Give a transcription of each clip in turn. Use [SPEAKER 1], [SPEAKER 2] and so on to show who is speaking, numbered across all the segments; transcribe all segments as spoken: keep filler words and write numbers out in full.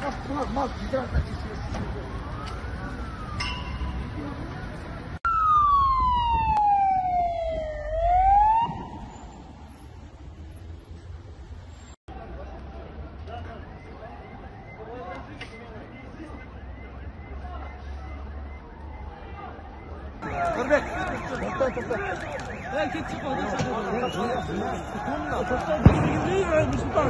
[SPEAKER 1] Örbek. Topla topla. Ben ket çıkmadım. Topla. Neyi vermiş Sultan?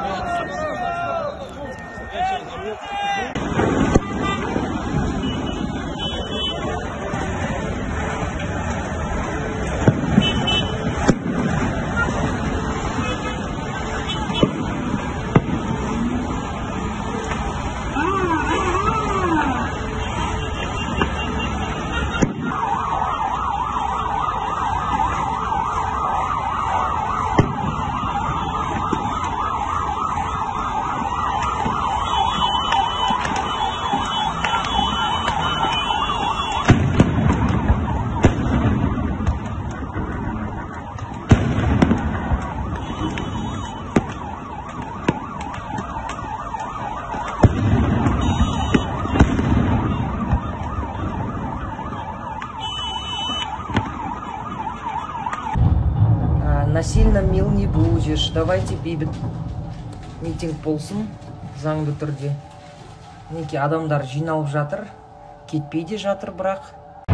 [SPEAKER 2] Насильно мил не будешь. Давайте бейбіт митинг болсын, заңды түрде. Неке адамдар жиналып жатыр, кетпей де жатыр бірақ.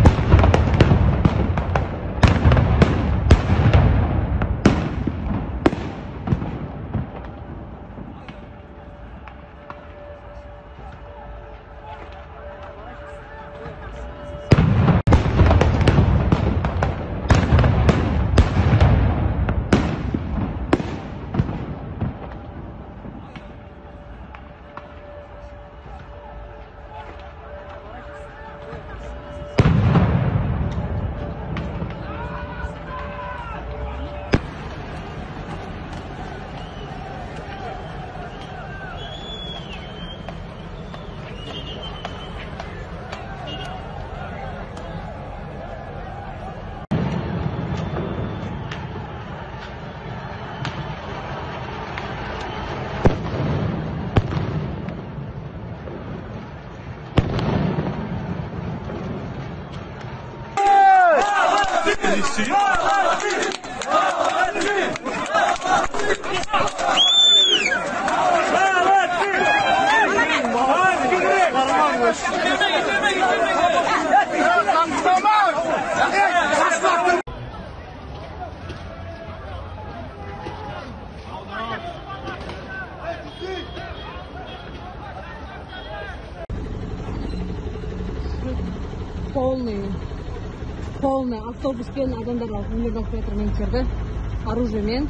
[SPEAKER 3] Полный, полный автобуспен адамдар миллион метрмен келді, оружиемен.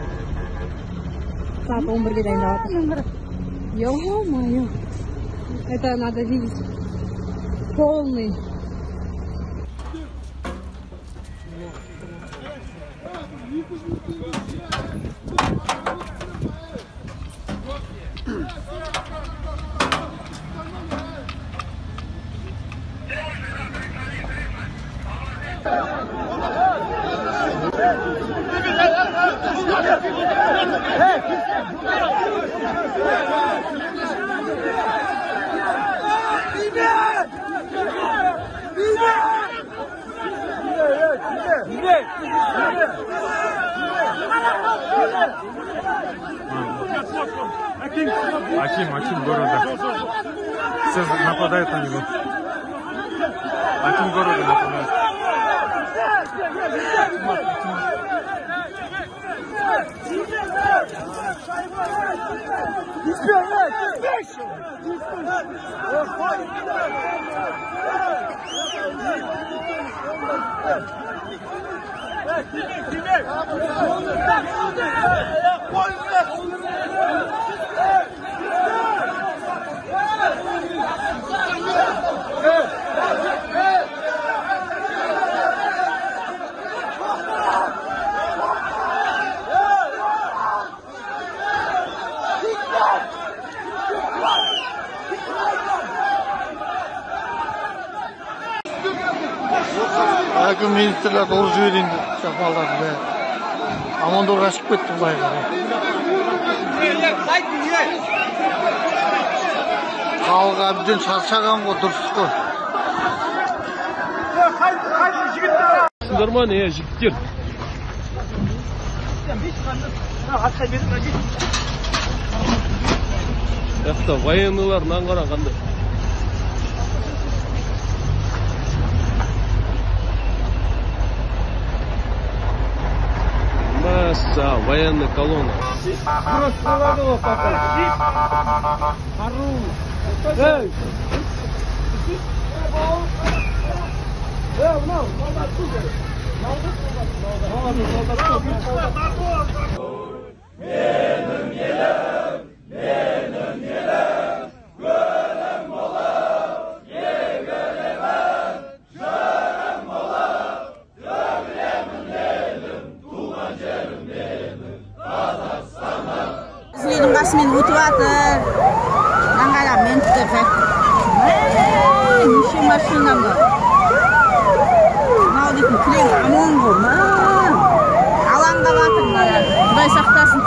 [SPEAKER 3] Saat он бірге дайындалып жатыр. Ё-моё. Это надо видеть. Полный.
[SPEAKER 4] Аким, Аким города. Все нападают на него. Аким города нападает.
[SPEAKER 1] Әкім министрлер толы жіберейін деп шақпаларды. Амандор қашып кетті бұлай қарай. Халық әбден шаршаған ғой, дұрыс қой.
[SPEAKER 5] Нормально, я жігіттер. Яқта военныйлар наңғаран қандай. Масса, военный колонна.
[SPEAKER 6] Sizlerin qasымен өтіп жатыр. Аңғарам мен тіпті. Неше машинам бар. Мынау дейтін кілең амон ғой. Алаңға батыр. Құдай сақтасын.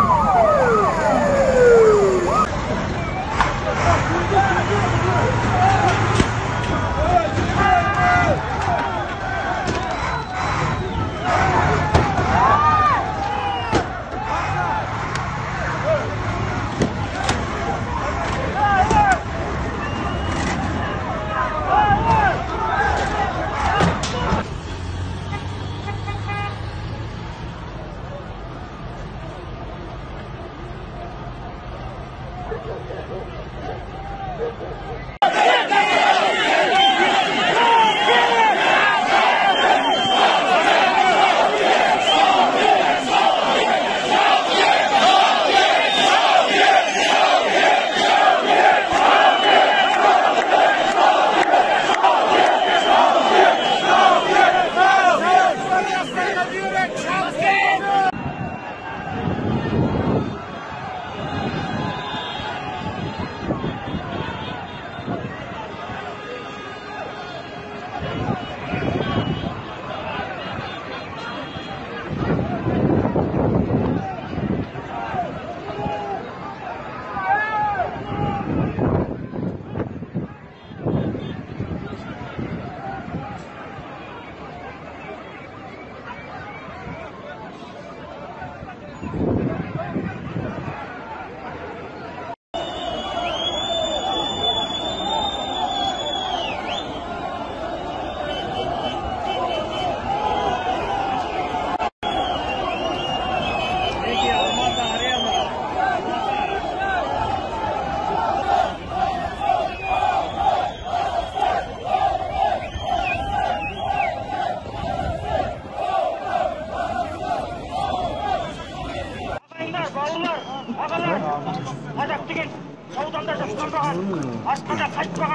[SPEAKER 7] Қазақ деген ауданда жастардан аспанда қайтпаған.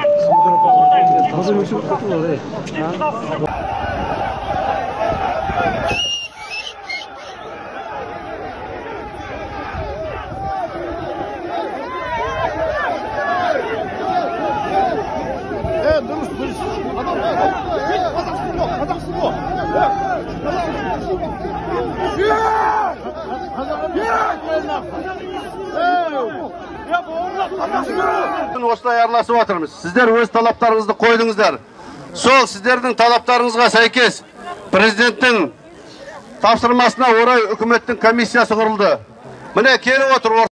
[SPEAKER 5] Қазір өшіп кетті ғой.
[SPEAKER 8] Осылай араласып отырмыз. Сіздер өз талаптарыңызды қойдыңыздар. Сол сіздердің талаптарыңызға сәйкес президенттің тапсырмасына орай үкіметтің комиссиясы құрылды. Міне келіп отыр.